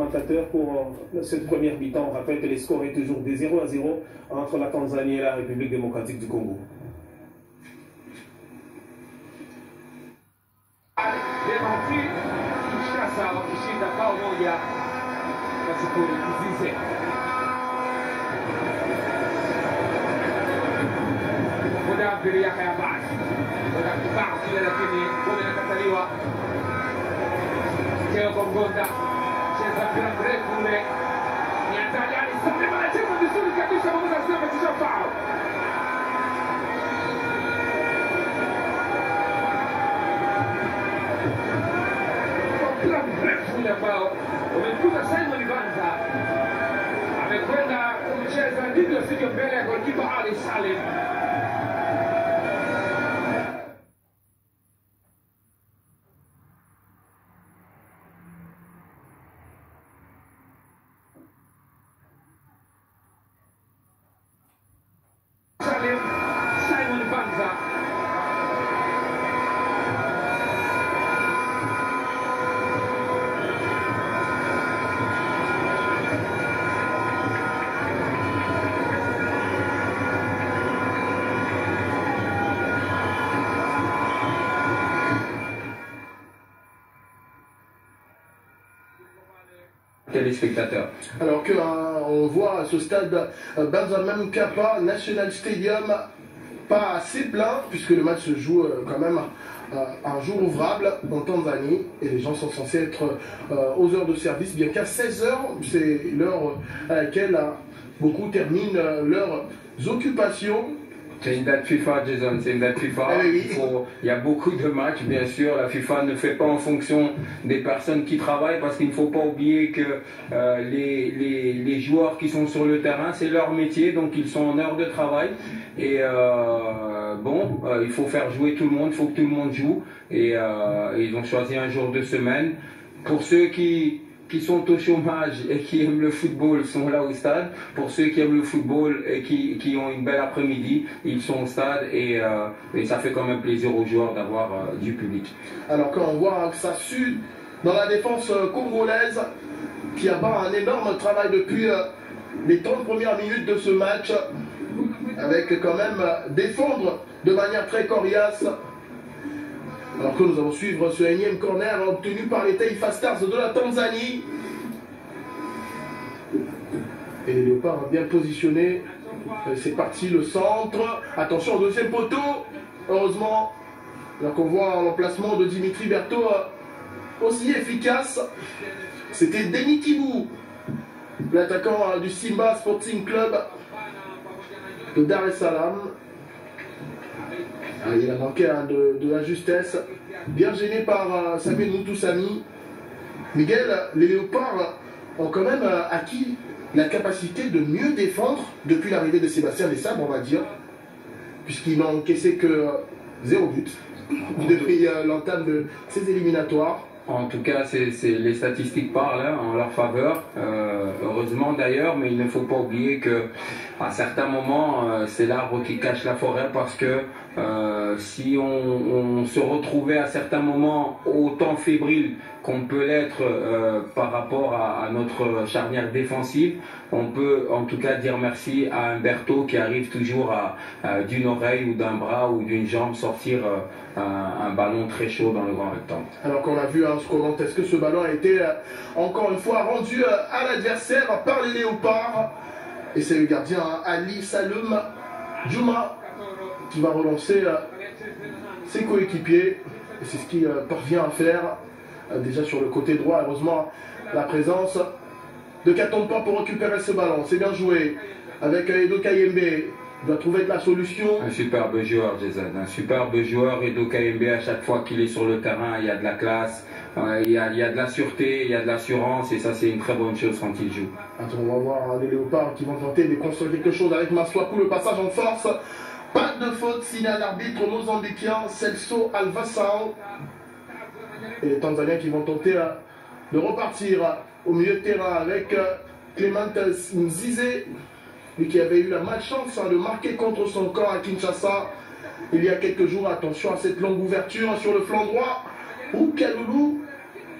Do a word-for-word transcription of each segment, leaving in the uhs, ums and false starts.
Pour cette première mi-temps, on rappelle que les scores est toujours de zéro à zéro entre la Tanzanie et la République démocratique du Congo. Cheza mpira mrefu ule, ni hatari, alisema anacheza vizuri kabisa, mmoja anasema ametisha foul. Mpira mrefu ule ambao umekuta Simon Banza amekwenda kumcheza ndivyo sivyo mbele ya golikipa Ali Salim. Simon Banza téléspectateurs. Alors que euh, on voit à ce stade euh, Benjamin Mkapa National Stadium pas assez plein, puisque le match se joue euh, quand même euh, un jour ouvrable en Tanzanie, et les gens sont censés être euh, aux heures de service, bien qu'à seize heures, c'est l'heure à laquelle euh, beaucoup terminent euh, leurs occupations. C'est une date FIFA, Jason, c'est une date FIFA. Ah oui. Il, faut, il y a beaucoup de matchs, bien sûr. La FIFA ne fait pas en fonction des personnes qui travaillent, parce qu'il ne faut pas oublier que euh, les, les, les joueurs qui sont sur le terrain, c'est leur métier, donc ils sont en heure de travail. Et euh, bon, euh, il faut faire jouer tout le monde, il faut que tout le monde joue. Et euh, ils ont choisi un jour de semaine. Pour ceux qui... qui sont au chômage et qui aiment le football sont là au stade. Pour ceux qui aiment le football et qui, qui ont une belle après-midi, ils sont au stade, et, euh, et ça fait quand même plaisir aux joueurs d'avoir euh, du public. Alors quand on voit que ça sud dans la défense congolaise, qui a pas un énorme travail depuis euh, les trente premières minutes de ce match, avec quand même euh, défendre de manière très coriace. Alors que nous allons suivre ce énième corner obtenu par les Taifa Stars de la Tanzanie. Et les Léopards bien positionnés. C'est parti, le centre. Attention au deuxième poteau. Heureusement, alors qu'on voit l'emplacement de Dimitri Berthaud aussi efficace. C'était Denis Kibou, l'attaquant du Simba Sporting Club de Dar es Salaam. Ah, il a manqué hein, de, de la justesse, bien gêné par euh, Samuel Moutoussamy. Miguel, les Léopards ont quand même euh, acquis la capacité de mieux défendre depuis l'arrivée de Sébastien Desabre, on va dire, puisqu'ils n'ont encaissé que euh, zéro but depuis euh, l'entame de ces éliminatoires. En tout cas, c'est, c'est, les statistiques parlent hein, en leur faveur, euh, heureusement d'ailleurs, mais il ne faut pas oublier que à certains moments, euh, c'est l'arbre qui cache la forêt, parce que euh, si on, on se retrouvait à certains moments autant fébrile qu'on peut l'être euh, par rapport à, à notre charnière défensive, on peut en tout cas dire merci à Humberto qui arrive toujours à, à d'une oreille ou d'un bras ou d'une jambe sortir euh, un, un ballon très chaud dans le grand rectangle. Alors qu'on a vu hein, comment est-ce que ce ballon a été euh, encore une fois rendu euh, à l'adversaire par les Léopards, et c'est le gardien hein, Ali Saloum Djouma qui va relancer euh, ses coéquipiers, et c'est ce qu'il euh, parvient à faire euh, déjà sur le côté droit. Heureusement la présence de Katompa pour récupérer ce ballon, c'est bien joué avec euh, Edo Kayembe. Il doit trouver de la solution. Un superbe joueur, Jason. Un superbe joueur. Edo Kayembe, à chaque fois qu'il est sur le terrain, il y a de la classe, euh, il, y a, il y a de la sûreté, il y a de l'assurance, et ça, c'est une très bonne chose quand il joue. Attends, on va voir hein, les Léopards qui vont tenter de construire quelque chose avec Maswaku. Le passage en force. Pas de faute signée à l'arbitre mozambiquien Celso Alvassao. Et les Tanzaniens qui vont tenter euh, de repartir euh, au milieu de terrain avec euh, Clément Nzizé, lui qui avait eu la malchance hein, de marquer contre son camp à Kinshasa il y a quelques jours. Attention à cette longue ouverture sur le flanc droit où Kaloulou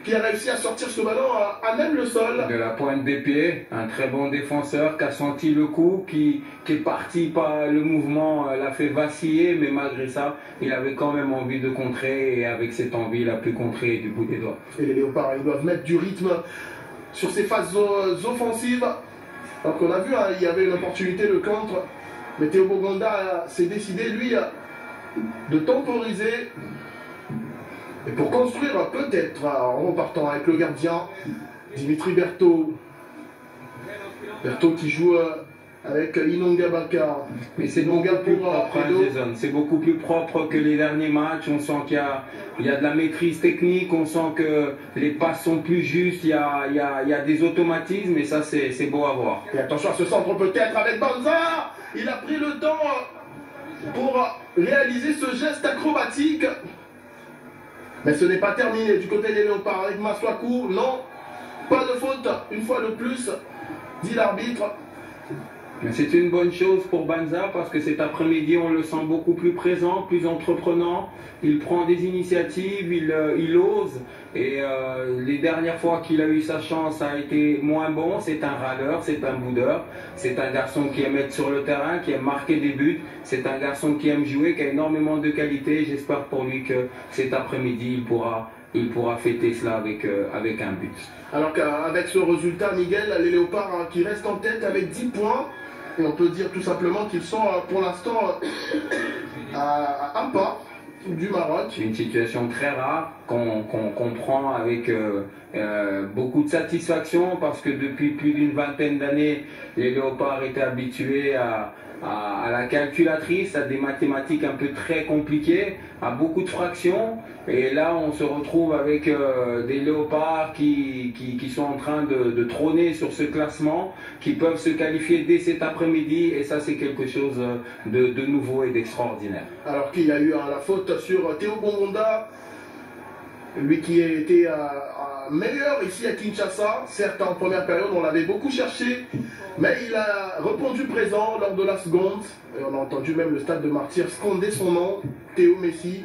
qui a réussi à sortir ce ballon à, à même le sol. De la pointe des pieds, un très bon défenseur qui a senti le coup, qui, qui est parti par le mouvement, euh, l'a fait vaciller, mais malgré ça, il avait quand même envie de contrer, et avec cette envie, il a pu contrer du bout des doigts. Et les Léopards, ils doivent mettre du rythme sur ces phases offensives. Alors qu'on a vu, hein, il y avait une opportunité de contre, mais Théo Bongonda s'est décidé, lui, de temporiser. Et pour construire, peut-être, en repartant avec le gardien, Dimitri Berthaud. Berthaud qui joue avec Inonga Bakar. Mais c'est beaucoup plus propre, hein, Jason. C'est beaucoup plus propre que les derniers matchs. On sent qu'il y a, il y a de la maîtrise technique, on sent que les passes sont plus justes, il y a, il y a, il y a des automatismes, et ça, c'est beau à voir. Et attention à ce centre peut-être avec Banza. Il a pris le temps pour réaliser ce geste acrobatique. Mais ce n'est pas terminé du côté des Léopards avec Masuaku. Non, pas de faute, une fois de plus, dit l'arbitre. C'est une bonne chose pour Banza parce que cet après-midi, on le sent beaucoup plus présent, plus entreprenant. Il prend des initiatives, il, euh, il ose. Et euh, les dernières fois qu'il a eu sa chance, ça a été moins bon. C'est un râleur, c'est un boudeur. C'est un garçon qui aime être sur le terrain, qui aime marquer des buts. C'est un garçon qui aime jouer, qui a énormément de qualité. J'espère pour lui que cet après-midi, il pourra, il pourra fêter cela avec, euh, avec un but. Alors qu'avec ce résultat, Miguel, les Léopards hein, qui restent en tête avec dix points. Et on peut dire tout simplement qu'ils sont pour l'instant à un pas du Maroc. C'est une situation très rare qu'on qu'on comprend avec euh, euh, beaucoup de satisfaction parce que depuis plus d'une vingtaine d'années, les Léopards étaient habitués à, à, à la calculatrice, à des mathématiques un peu très compliquées, à beaucoup de fractions. Et là, on se retrouve avec euh, des Léopards qui, qui, qui sont en train de, de trôner sur ce classement, qui peuvent se qualifier dès cet après-midi. Et ça, c'est quelque chose de, de nouveau et d'extraordinaire. Alors qu'il y a eu hein, la faute sur Théo Bongonda, lui qui a été euh, meilleur ici à Kinshasa. Certes, en première période, on l'avait beaucoup cherché, mais il a répondu présent lors de la seconde. Et on a entendu même le stade de Martyrs scander son nom, Théo Messi.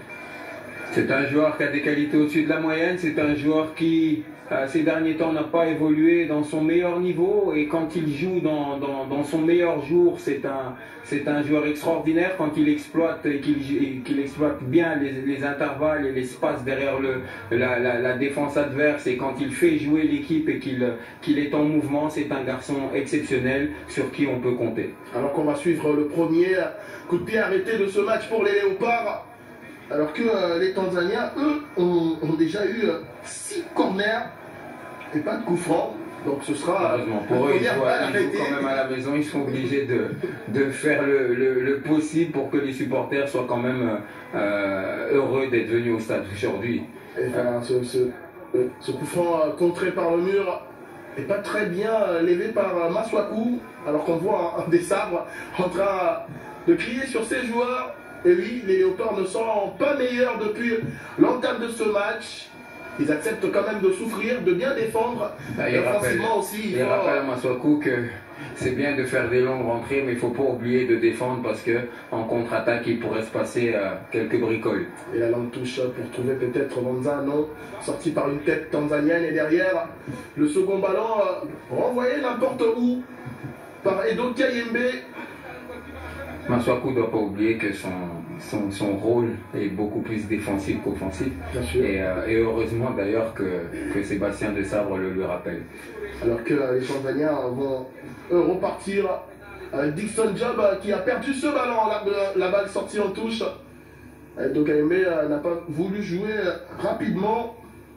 C'est un joueur qui a des qualités au-dessus de la moyenne, c'est un joueur qui, euh, ces derniers temps, n'a pas évolué dans son meilleur niveau, et quand il joue dans, dans, dans son meilleur jour, c'est un, c'est un joueur extraordinaire. Quand il exploite et qu'il qu'il exploite bien les, les intervalles et l'espace derrière le, la, la, la défense adverse, et quand il fait jouer l'équipe et qu'il qu'il est en mouvement, c'est un garçon exceptionnel sur qui on peut compter. Alors qu'on va suivre le premier coup de pied arrêté de ce match pour les Léopards. Alors que euh, les Tanzaniens, eux, ont, ont déjà eu euh, six corners et pas de coup franc. Donc ce sera. Heureusement pour eux, ils jouent, ils jouent quand même à la maison, ils sont obligés de, de faire le, le, le possible pour que les supporters soient quand même euh, heureux d'être venus au stade aujourd'hui. Et enfin, ce, ce, ce coup franc euh, contré par le mur n'est pas très bien euh, levé par euh, Masuaku, alors qu'on voit un, un des sabres en train de crier sur ses joueurs. Et oui, les Léopards ne sont pas meilleurs depuis l'entame de ce match. Ils acceptent quand même de souffrir, de bien défendre. Bah, il rappelle, aussi, il il faut... rappelle à Masuaku que c'est bien de faire des longues rentrées, mais il ne faut pas oublier de défendre parce qu'en contre-attaque, il pourrait se passer euh, quelques bricoles. Et la longue touche pour trouver peut-être Banza, non, sorti par une tête tanzanienne. Et derrière, le second ballon euh, renvoyé n'importe où par Edo Kayembe. Masuaku ne doit pas oublier que son, son, son rôle est beaucoup plus défensif qu'offensif. Et, euh, et heureusement d'ailleurs que, que Sébastien de Sabre le lui rappelle. Alors que euh, les Tanzaniens vont euh, repartir avec Dixon Job euh, qui a perdu ce ballon, la, la balle sortie en touche. Dokayembe euh, n'a pas voulu jouer euh, rapidement.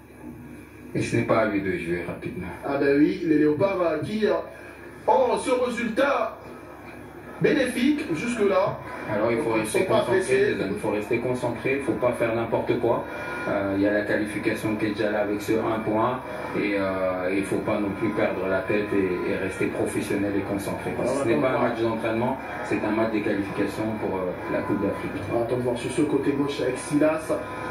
Et ce n'est pas à lui de jouer rapidement. Ah ben oui, les Léopards euh, qui euh, ont ce résultat bénéfique jusque-là. Alors il faut rester concentré, il faut rester concentré, il ne faut pas faire n'importe quoi. Euh, il y a la qualification qui est déjà là avec ce un point et euh, il ne faut pas non plus perdre la tête et, et rester professionnel et concentré. Parce que ce n'est pas un match d'entraînement, c'est un match des qualifications pour euh, la Coupe d'Afrique. On va attendre voir sur ce côté gauche avec Silas.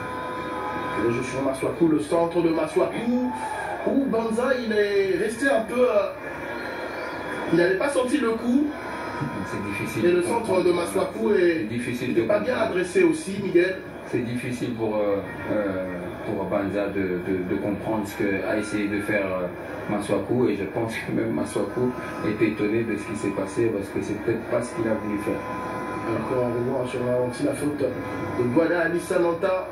Le jeu sur Masuaku, le centre de Masuaku. Où Banza il est resté un peu... Euh, il n'avait pas senti le coup. C'est difficile. Et le centre de Masuaku est difficile de pas bien adressé aussi, Miguel. C'est difficile pour, euh, euh, pour Banza de, de, de comprendre ce qu'a essayé de faire euh, Masuaku, et je pense que même Masuaku était étonné de ce qui s'est passé parce que c'est peut-être pas ce qu'il a voulu faire. Alors qu'on revoit sur la, la faute de Guada Alisamanta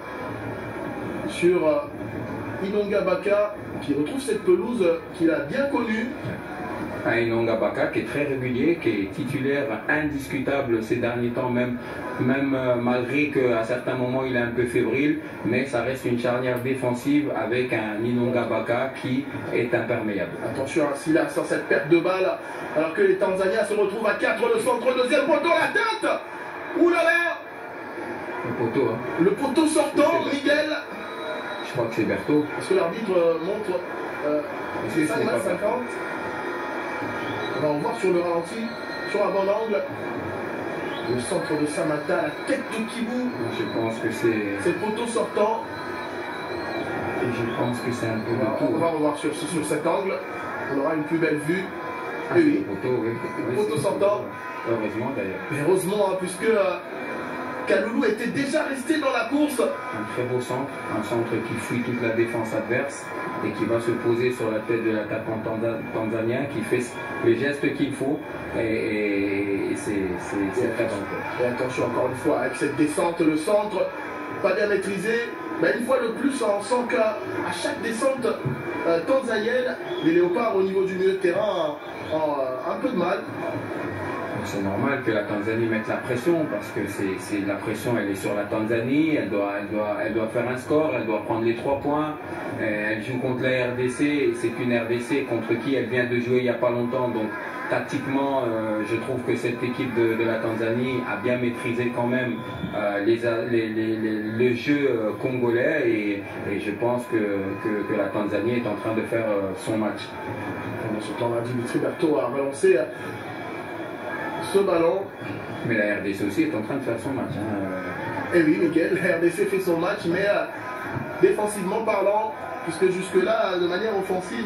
sur euh, Inonga Baka qui retrouve cette pelouse qu'il a bien connue. Un Inonga Baka qui est très régulier, qui est titulaire indiscutable ces derniers temps, même, même euh, malgré qu'à certains moments il est un peu fébrile, mais ça reste une charnière défensive avec un Inonga Baka qui est imperméable. Attention à Silas sur cette perte de balle, alors que les Tanzaniens se retrouvent à quatre, le centre, deuxième poteau, la tête. Ouh là là. Le poteau, hein. Le poteau sortant, Miguel. Je crois que c'est Berthaud. Est-ce que l'arbitre montre euh, c'est cinq mètres cinquante? On va en voir sur le ralenti, sur un bon angle. Le centre de Samata, la tête de Kibou. Je pense que c'est... C'est le poteau sortant. Et je pense que c'est un peu on va, de tout. On va revoir sur, sur cet angle. On aura une plus belle vue. Ah, et oui, le poteau, oui. le Oui, poteau sortant. Heureusement d'ailleurs. Mais heureusement, hein, puisque euh, Kaloulou était déjà resté dans la course. Un très beau centre, un centre qui fuit toute la défense adverse et qui va se poser sur la tête de l'attaquant tanzanien, qui fait le geste qu'il faut, et, et, et c'est très bon. Et attention encore une fois, avec cette descente, le centre, pas bien maîtrisé, mais une fois de plus, on sent qu'à chaque descente euh, tanzanienne, les léopards au niveau du milieu de terrain ont euh, un peu de mal. C'est normal que la Tanzanie mette la pression, parce que c'est la pression, elle est sur la Tanzanie, elle doit, elle, doit, elle doit faire un score, elle doit prendre les trois points, elle joue contre la R D C, c'est une R D C contre qui elle vient de jouer il n'y a pas longtemps, donc tactiquement, euh, je trouve que cette équipe de, de la Tanzanie a bien maîtrisé quand même euh, les, les, les, les, le jeu euh, congolais, et, et je pense que, que, que la Tanzanie est en train de faire euh, son match. Pendant ce temps-là, Dimitri Berthaud a relancé euh, ce ballon. Mais la R D C aussi est en train de faire son match. Hein. Et oui, Miguel, la R D C fait son match, mais euh, défensivement parlant, puisque jusque-là, de manière offensive,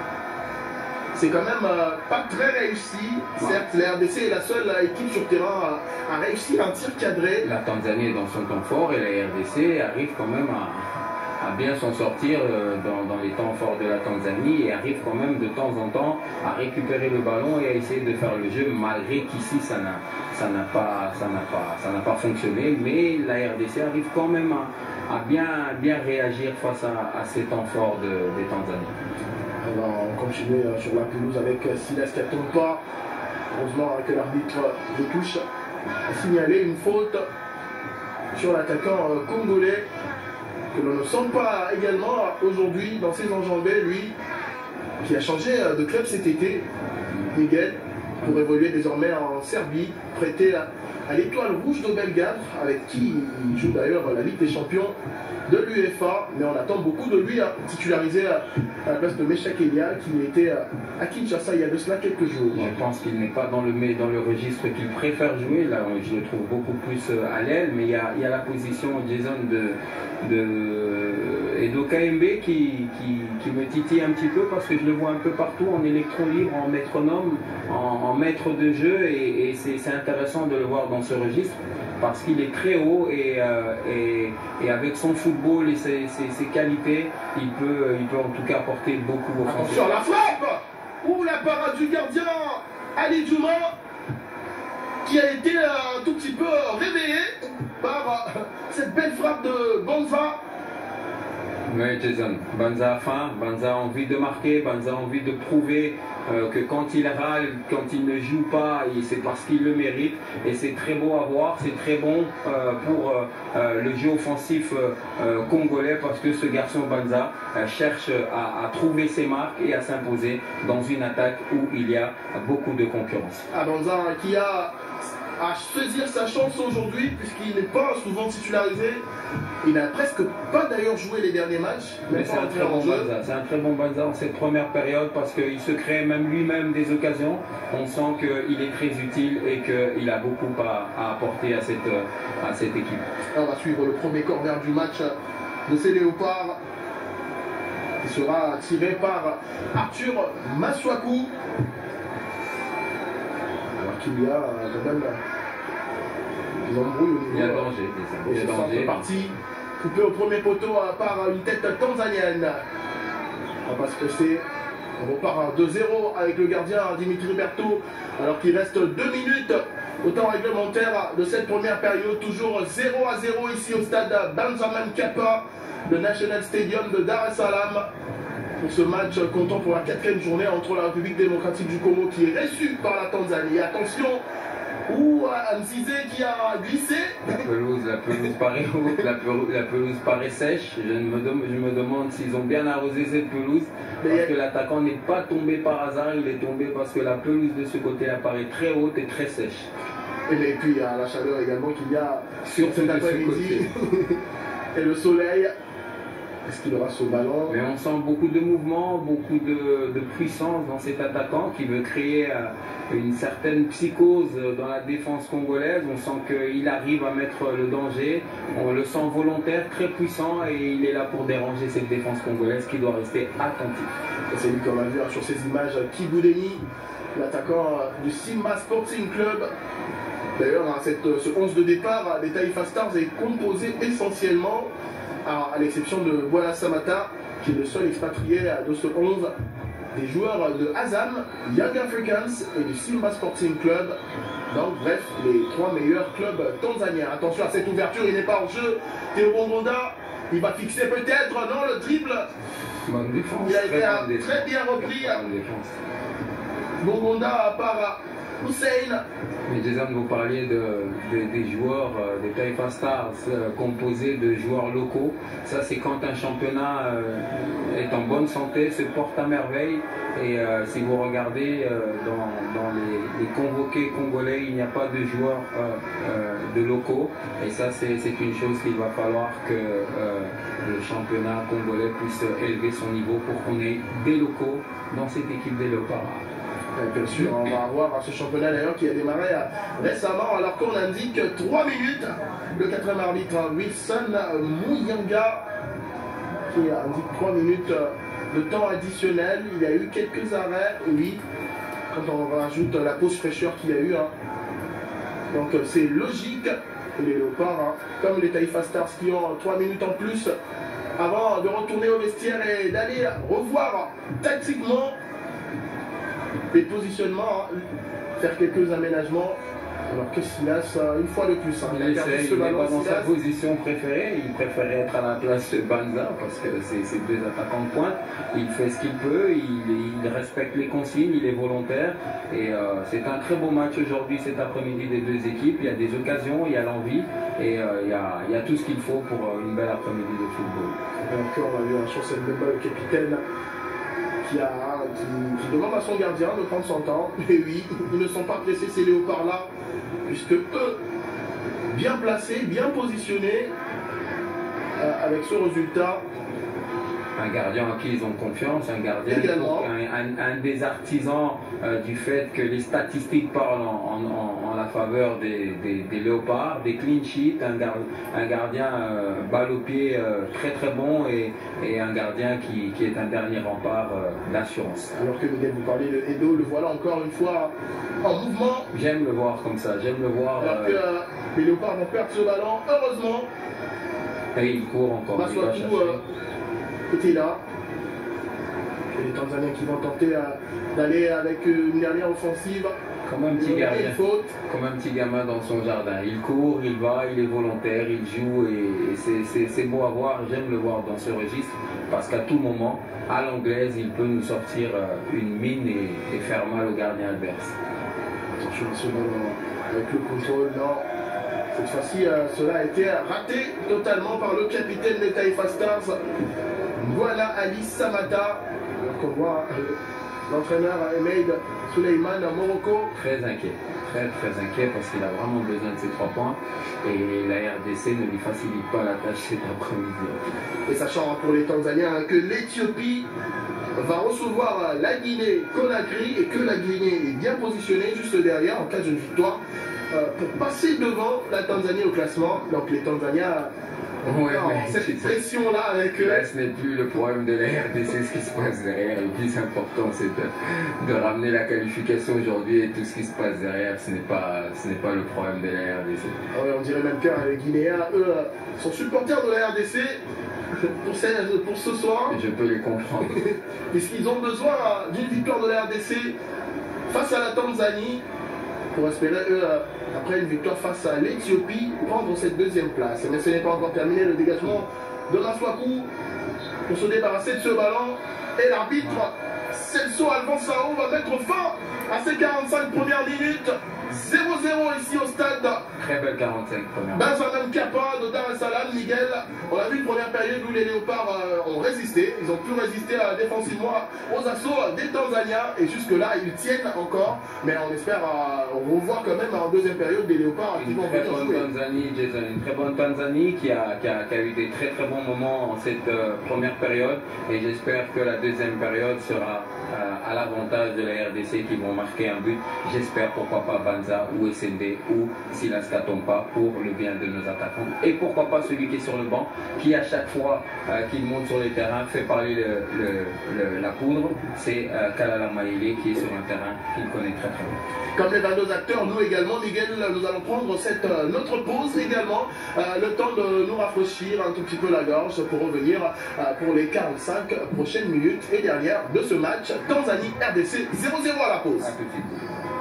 c'est quand même euh, pas très réussi. Certes, la R D C est la seule euh, équipe sur terrain à, à réussir un tir cadré. La Tanzanie est dans son temps fort et la R D C arrive quand même à, à bien s'en sortir euh, dans, dans les temps forts de la Tanzanie, et arrive quand même de temps en temps à récupérer le ballon et à essayer de faire le jeu, malgré qu'ici ça n'a ça n'a pas, ça n'a pas, ça n'a pas fonctionné. Mais la R D C arrive quand même à, à bien, bien réagir face à, à ces temps forts de, des Tanzaniens. On va continuer sur la pelouse avec Silas qui ne tombe pas. Heureusement que l'arbitre de touche a signalé une faute sur l'attaquant congolais, que l'on ne sent pas également aujourd'hui dans ses enjambées, lui qui a changé de club cet été, Miguel, pour évoluer désormais en Serbie, prêté à, à l'Étoile Rouge de Belgrade, avec qui il joue d'ailleurs la Ligue des Champions de l'UEFA, mais on attend beaucoup de lui, hein, titularisé à, à la place de Meshak Elia, qui était à, à Kinshasa il y a de cela quelques jours. Je pense qu'il n'est pas dans le, dans le registre qu'il préfère jouer, là je le trouve beaucoup plus à l'aile, mais il y, a, il y a la position Jason de, de Edo Kaembe qui, qui, qui me titille un petit peu, parce que je le vois un peu partout en électron libre, en métronome, en, en maître de jeu, et, et c'est intéressant de le voir dans ce registre, parce qu'il est très haut, et, euh, et, et avec son football et ses, ses, ses qualités, il peut, il peut en tout cas apporter beaucoup aux Français. Attention, la frappe! Ouh, la parade du gardien Ali Djouma, qui a été un tout petit peu réveillé par cette belle frappe de Banza. Oui, Jason, Banza a faim, Banza a envie de marquer, Banza a envie de prouver euh, que quand il râle, quand il ne joue pas, c'est parce qu'il le mérite, et c'est très beau à voir, c'est très bon euh, pour euh, le jeu offensif euh, congolais, parce que ce garçon Banza euh, cherche à, à trouver ses marques et à s'imposer dans une attaque où il y a beaucoup de concurrence. Ah, Banza qui a à saisir sa chance aujourd'hui, puisqu'il n'est pas souvent titularisé. Il n'a presque pas d'ailleurs joué les derniers matchs. Mais c'est un, très bon Banza. C'est un très bon Banza en cette première période, parce qu'il se crée même lui-même des occasions. On sent qu'il est très utile et qu'il a beaucoup à, à apporter à cette, à cette équipe. On va suivre le premier corner du match de ces Léopards, qui sera tiré par Arthur Masuaku. Alors qu'il y a quand même des embrouilles au niveau. Il y a danger, Il y a danger. Parti coupé au premier poteau par une tête tanzanienne. On va pas se presser. On repart deux zéro avec le gardien Dimitri Berthaud, alors qu'il reste deux minutes au temps réglementaire de cette première période. Toujours zéro à zéro ici au stade Benjamin Kappa, le National Stadium de Dar es Salaam. Pour ce match comptant pour la quatrième journée entre la République démocratique du Congo qui est reçue par la Tanzanie. Attention, ou Mzizé qui a glissé. La pelouse, la pelouse paraît haute, la pelouse, la pelouse paraît sèche. Je me, dem je me demande s'ils ont bien arrosé cette pelouse. Parce Mais que l'attaquant n'est pas tombé par hasard, il est tombé parce que la pelouse de ce côté apparaît très haute et très sèche. Et puis il y a la chaleur également qu'il y a sur cet après-midi. Et le soleil. Est-ce qu'il aura ce ballon? Mais on sent beaucoup de mouvement, beaucoup de, de puissance dans cet attaquant qui veut créer une certaine psychose dans la défense congolaise. On sent qu'il arrive à mettre le danger. On le sent volontaire, très puissant et il est là pour déranger cette défense congolaise qui doit rester attentive. C'est lui qu'on a vu sur ces images, Kiboudeni, l'attaquant du Simba Sporting Club. D'ailleurs, ce onze de départ des Taifa Stars est composé essentiellement, à, à l'exception de Bwana Samata, qui est le seul expatrié de ce onze, des joueurs de Azam, Young Africans et du Simba Sporting Club. Donc bref, les trois meilleurs clubs tanzaniens. Attention à cette ouverture, il n'est pas en jeu. Théo Bongonda, il va fixer peut-être, non, le dribble. Bonne défense. Il a été très, bonne très bien repris. Bonne défense. Bongonda par Hussein. Mais Jason, vous parliez de, de, des joueurs, euh, des Taifa Stars euh, composés de joueurs locaux. Ça, c'est quand un championnat euh, est en bonne santé, se porte à merveille. Et euh, si vous regardez euh, dans, dans les, les convoqués congolais, il n'y a pas de joueurs euh, euh, de locaux. Et ça, c'est une chose qu'il va falloir que euh, le championnat congolais puisse élever son niveau pour qu'on ait des locaux dans cette équipe des Léopards. Bien sûr, on va avoir ce championnat d'ailleurs qui a démarré récemment, alors qu'on indique trois minutes. Le quatrième arbitre, Wilson Mouyanga, qui indique trois minutes de temps additionnel. Il y a eu quelques arrêts, oui, quand on rajoute la pause fraîcheur qu'il y a eu. Hein. Donc c'est logique. Et les Léopards, hein, comme les Taifa Stars qui ont trois minutes en plus avant de retourner au vestiaire et d'aller revoir tactiquement les positionnements, hein, faire quelques aménagements. Alors que Silas, une fois de plus, hein, il n'est pas dans sa position préférée, il préférait être à la place de Banza parce que c'est deux attaquants de pointe. Il fait ce qu'il peut, il, il respecte les consignes, il est volontaire. Et euh, c'est un très beau match aujourd'hui, cet après-midi des deux équipes. Il y a des occasions, il y a l'envie et euh, il, y a, il y a tout ce qu'il faut pour une belle après-midi de football. Et encore, on a eu un chance de le capitaine. Qui, a, qui, qui demande à son gardien de prendre son temps. Mais oui, ils ne sont pas pressés ces Léopards-là, puisque eux, bien placés, bien positionnés, euh, avec ce résultat. Un gardien en qui ils ont confiance, un gardien, un, un, un des artisans euh, du fait que les statistiques parlent en, en, en la faveur des, des, des Léopards, des clean sheets, un, gar, un gardien euh, balle au pied euh, très très bon et, et un gardien qui, qui est un dernier rempart euh, d'assurance. Alors que Miguel, vous parlez de Edo, le voilà encore une fois en mouvement. J'aime le voir comme ça, j'aime le voir. Alors que euh, les Léopards vont perdre ce ballon, heureusement. Et il court encore. Maswatou était là. Et les Tanzaniens qui vont tenter euh, d'aller avec une dernière offensive. Comme un petit gardien, faute. comme un petit gamin dans son jardin. Il court, il va, il est volontaire, il joue et, et c'est beau à voir. J'aime le voir dans ce registre parce qu'à tout moment, à l'anglaise, il peut nous sortir euh, une mine et, et faire mal au gardien adverse. Attention à ce ballon avec le contrôle, non. Cette fois-ci, euh, cela a été raté totalement par le capitaine des Taifa Stars. Voilà Ali Samata. On voit euh, l'entraîneur Emeid Suleiman Morocco. Très inquiet, très très inquiet parce qu'il a vraiment besoin de ces trois points et la R D C ne lui facilite pas la tâche cet après-midi. Et sachant pour les Tanzaniens que l'Éthiopie va recevoir la Guinée-Conakry et que la Guinée est bien positionnée juste derrière en cas de victoire euh, pour passer devant la Tanzanie au classement. Donc les Tanzaniens Ouais, non, mais cette pression-là avec eux. Là, ce n'est plus le problème de la R D C, ce qui se passe derrière. Le plus important, c'est de, de ramener la qualification aujourd'hui et tout ce qui se passe derrière, ce n'est pas, ce n'est pas le problème de la R D C. Ah ouais, on dirait même que les Guinéens, eux, sont supporters de la R D C pour ce, pour ce soir. Et je peux les comprendre. Puisqu'ils ont besoin d'une victoire de la R D C face à la Tanzanie pour espérer, eux, après une victoire face à l'Éthiopie, prendre cette deuxième place. Mais ce n'est pas encore terminé, le dégagement de Maswaku pour se débarrasser de ce ballon. Et l'arbitre, Celso Alphonsao, va mettre fin à ces quarante-cinq premières minutes. zéro zéro ici au stade. Très belle quarante-cinq premières. Benjamin Kappa de Dar es Salaam, Miguel. On a vu une première période où les Léopards euh, ont résisté. Ils ont pu résister euh, défensivement aux assauts des Tanzaniens. Et jusque-là, ils tiennent encore. Mais on espère euh, revoir quand même en deuxième période des Léopards qui Une vont très venir bonne jouer. Tanzanie, Jason, une très bonne Tanzanie qui a, qui a, qui a eu des très très bons moments en cette euh, première période. Et j'espère que la deuxième période sera euh, à l'avantage de la R D C qui vont marquer un but. J'espère, pourquoi pas Banza ou S N D ou Silas Katompa pour le bien de nos attaquants. Et pourquoi pas celui qui est sur le banc, qui à chaque fois euh, qu'il monte sur le terrain fait parler le, le, le, la poudre, c'est euh, Kalala Maïlé qui est sur un terrain qu'il connaît très très bien. Comme les vingt-deux acteurs, nous également, Miguel, nous allons prendre cette, euh, notre pause également, euh, le temps de nous rafraîchir un tout petit peu la gorge pour revenir euh, pour les quarante-cinq prochaines minutes et dernières de ce match Tanzanie-R D C zéro zéro à la pause. À tout de suite.